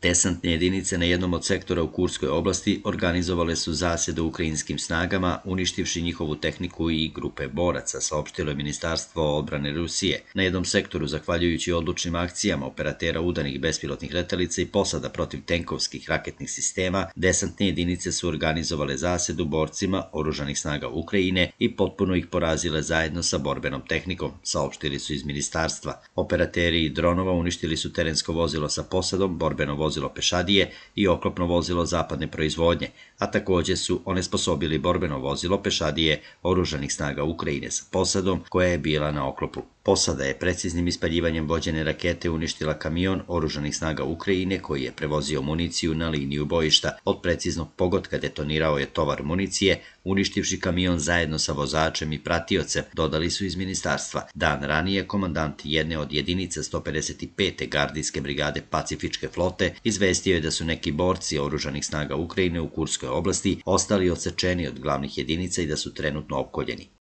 Desantne jedinice na jednom od sektora u Kurskoj oblasti organizovale su zasede ukrajinskim snagama, uništivši njihovu tehniku i grupe boraca, saopštilo je Ministarstvo odbrane Rusije. Na jednom sektoru, zahvaljujući odlučnim akcijama operatera udanih bespilotnih letelica i posada protiv tenkovskih raketnih sistema, desantne jedinice su organizovale zasedu borcima oružanih snaga Ukrajine i potpuno ih porazile zajedno sa borbenom tehnikom, saopštili su iz ministarstva. Operateri dronova uništili su terensko vozilo sa posadom, borbeno vozilo pešadije i oklopno vozilo zapadne proizvodnje, a takođe su onesposobili borbeno vozilo pešadije oružanih snaga Ukrajine sa posadom koja je bila na oklopu. Posada je preciznim ispaljivanjem vođene rakete uništila kamion oružanih snaga Ukrajine koji je prevozio municiju na liniju bojišta. Od preciznog pogotka detonirao je tovar municije, uništivši kamion zajedno sa vozačem i pratiocem, dodali su iz ministarstva. Dan ranije komandant jedne od jedinica 155. gardijske brigade Pacifičke flote izvestio je da su neki borci oružanih snaga Ukrajine u Kurskoj oblasti ostali odsečeni od glavnih jedinica i da su trenutno opkoljeni.